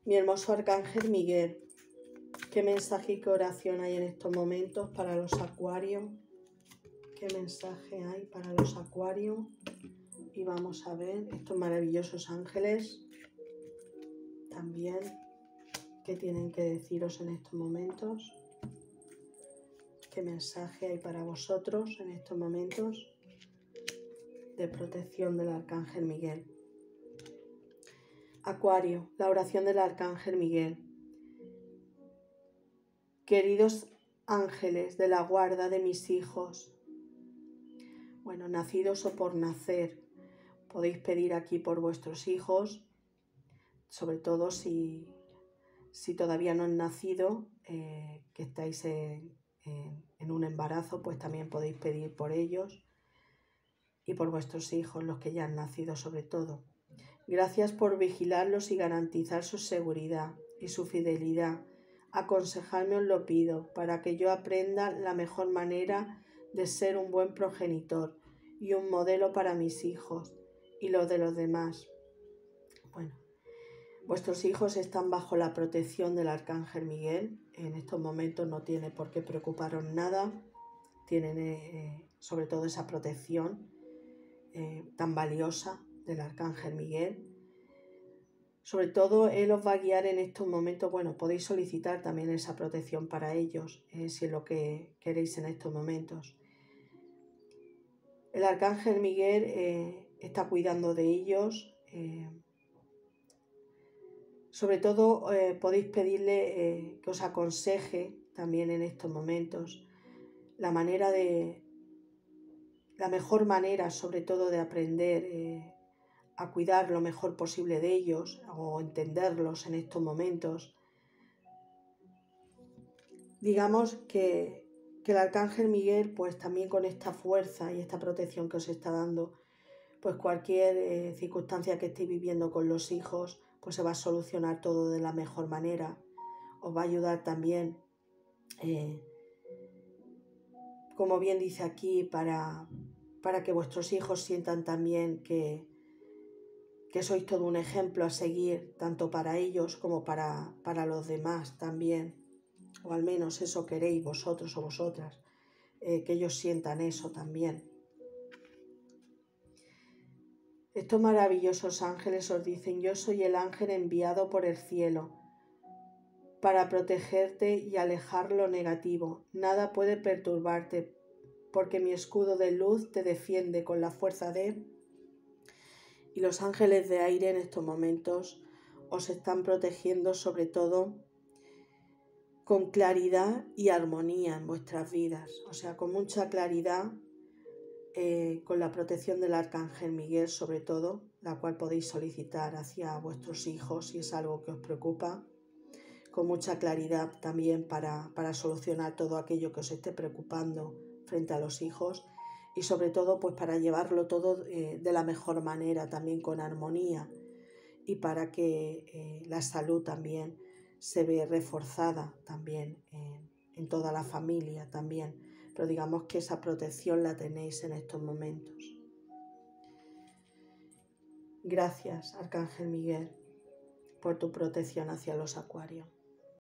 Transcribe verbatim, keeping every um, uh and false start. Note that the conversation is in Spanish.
Mi hermoso Arcángel Miguel, ¿qué mensaje y qué oración hay en estos momentos para los acuarios? ¿Qué mensaje hay para los acuarios? Y vamos a ver estos maravillosos ángeles también, ¿qué tienen que deciros en estos momentos? ¿Qué mensaje hay para vosotros en estos momentos de protección del Arcángel Miguel? Acuario, la oración del Arcángel Miguel. Queridos ángeles de la guarda de mis hijos, bueno, nacidos o por nacer, podéis pedir aquí por vuestros hijos, sobre todo si, si todavía no han nacido, eh, que estáis en, en, en un embarazo, pues también podéis pedir por ellos y por vuestros hijos, los que ya han nacido sobre todo. Gracias por vigilarlos y garantizar su seguridad y su fidelidad. Aconsejarme os lo pido, para que yo aprenda la mejor manera de ser un buen progenitor y un modelo para mis hijos y los de los demás. Bueno, vuestros hijos están bajo la protección del Arcángel Miguel. En estos momentos no tiene por qué preocuparos nada. Tienen eh, sobre todo esa protección eh, tan valiosa del Arcángel Miguel. Sobre todo, Él os va a guiar en estos momentos. Bueno, podéis solicitar también esa protección para ellos, eh, si es lo que queréis en estos momentos. El Arcángel Miguel eh, está cuidando de ellos. Eh, sobre todo, eh, podéis pedirle eh, que os aconseje también en estos momentos la manera de, la mejor manera, sobre todo, de aprender eh, a cuidar lo mejor posible de ellos o entenderlos en estos momentos. Digamos que, que el Arcángel Miguel, pues también con esta fuerza y esta protección que os está dando, pues cualquier eh, circunstancia que estéis viviendo con los hijos, pues se va a solucionar todo de la mejor manera. Os va a ayudar también, eh, como bien dice aquí, para, para que vuestros hijos sientan también que, que sois todo un ejemplo a seguir, tanto para ellos como para, para los demás también. O al menos eso queréis vosotros o vosotras, eh, que ellos sientan eso también. Estos maravillosos ángeles os dicen: yo soy el ángel enviado por el cielo para protegerte y alejar lo negativo. Nada puede perturbarte, porque mi escudo de luz te defiende con la fuerza de... Y los ángeles de aire en estos momentos os están protegiendo, sobre todo con claridad y armonía en vuestras vidas, o sea, con mucha claridad, eh, con la protección del Arcángel Miguel sobre todo, la cual podéis solicitar hacia vuestros hijos si es algo que os preocupa, con mucha claridad también para, para solucionar todo aquello que os esté preocupando frente a los hijos y sobre todo pues para llevarlo todo eh, de la mejor manera, también con armonía, y para que eh, la salud también se ve reforzada también en, en toda la familia también, pero digamos que esa protección la tenéis en estos momentos. Gracias, Arcángel Miguel, por tu protección hacia los acuarios.